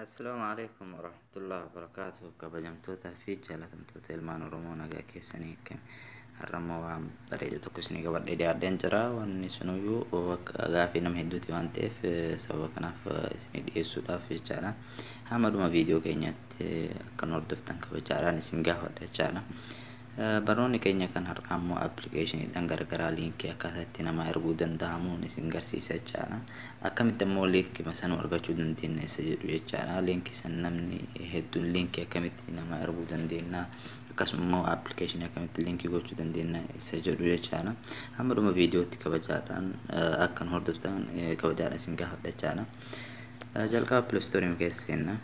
Assalamualaikum warahmatullahi wabarakatuh. Kabajamtoota fi jaalatamtoota ilmaan Oromoo nagaa keessanii akkam har'ammoo waan bareedu tokko isinii qabadhee dhiyaadheen jira. Wanni sunuyyuu gaaffii nama hedduuti waan ta'eef sababa kanaaf isinii dhiyeessuudhaaf jechaadha. Hamaduma viidiyoo keenyatti akka nu hordoftan kabajaadhaan isin gaafadha jechaadha. Barnoonni keenya kan har'aa immoo appilikeeshiniidhaan garagaraa liinkii akkaataa itti namaa erguu danda'amuun isin garsiisa jechaadha. Akkamitti immoo liinkii sanuu argachuu dandeenya isa jedhu jechaadha. Liinkii san namni hedduun liinkii akkamitti namaa erguu dandeenya akkasuma immoo appilikeeshinii akkamitti liinkii gochuu dandeenya isa jedhu jechaadha. Hamaduma viidiyootti kabajaadhaan akka nu hordoftan kabajaadhaan isin gaafadha jechaadha. Jalqaba Play Store keessa seenna.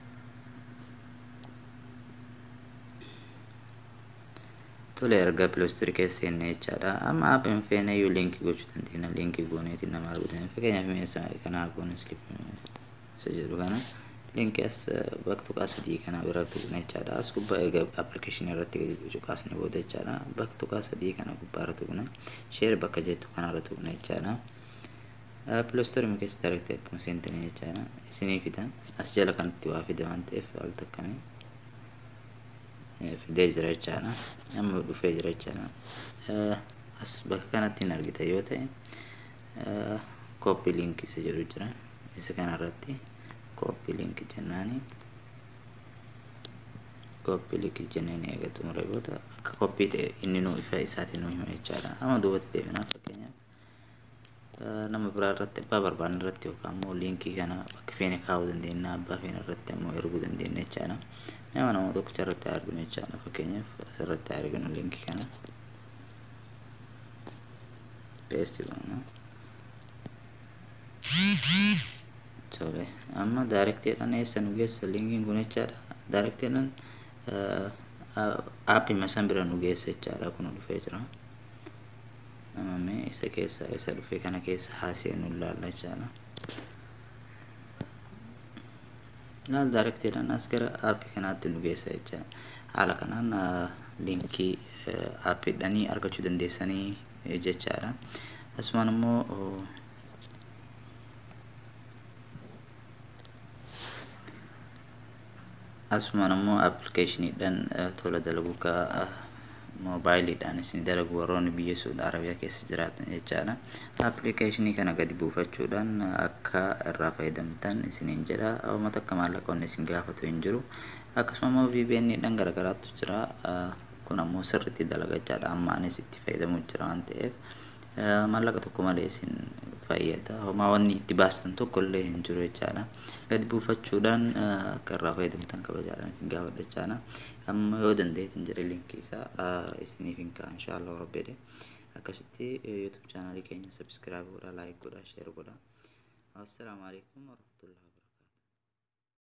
Tole erga Play Store keessa seenne jechaadha. Amma aappin feene iyyuu liinkii gochuu dandeenya. Liinkii gooneetiin nama arguu dandeenya. Fakkeenyaaf meeshaa kana goone slip isa jedhu kana liinkii as bakka tuqaa sadii kana bira tuqna jechaadha. As gubbaa egaa appilikeeshinii irratti gadi buusu kaasnee booda jechaadha. Bakka tuqaa sadii kana gubbaa irra tuqna. Share bakka jettu kana irra tuqna jechaadha. Play Store keessa direct akkuma seentanii jechaadha. Isinii fida. As jala kanatti waa fide waan ta'eef al takkamee fidee jira jechaadha. Amma dhufee jira jechaadha. As bakka kanatti hin argita yoo ta'e copy link isa jedhu jira. Isa kana irratti copy link jennaani. Copy link jennaan eega xumuree booda akka copy ta'e inni nuu ifa isaatiin nuu hima jechaadha. Amma duubatti deebinaa fakkeenyaaf nama biraa irratti abbaa barbaanne irratti yookaan immoo liinkii kana bakka feene kaa'uu dandeenya. Abbaa feene irratti immoo erguu dandeenya jechaadha. Nama tokkicha irratti arginu jechaadha. Fakkeenyaaf asirratti arginu liinkii kana paste goona. Tole amma directeedhaan eessa nu geessa liinkiin kun jechaadha. Directeedhaan aappii masaan bira nu geessa jechaadha. Kun dhufee jira. Namame isa keessa isa dhufee kana keessa haaseenu ilaalla jechaadha. Laal directeedhaan as gara aappii kanaatti nu geessa jechaadha. Haala kanaan liinkii aappiidhaanii argachuu dandeessanii jechaadha. Asumaan immoo appilikeeshiniidhaan tola dalaguu moobaayiliidhaan isin dalagu warroonni biyya Saudi Arabiyaa keessa jiraatan jechaadha. Appilikeeshinii kana gadi buufachuudhaan akka irraa fayyadamtan isiniin jedha. Uummata akka maallaqoonni isin gaafatu hin jiru. Akkasuma immoo VPN'dhaan garagaraatu jira. Kun ammoo sirriitti dalaga jechaadha. Amma anis itti fayyadamuu jira waan ta'eef maallaqa tokko malee isin fayyada. Homaa wanni itti baastan tokko illee hin jiru jechaadha. Gadi buufachuudhaan akka irraa fayyadamtan kabajaadhaan isin gaafadha jechaadha. Amma yoo dandeettan jira liinkii isaa isiniif hin kaa'u inshaallah rabbiidhe. Akkasitti YouTube chaanalii keenya subscribe godhaa, like godhaa, share godhaa. Assalaamu alaykum warahmatullahi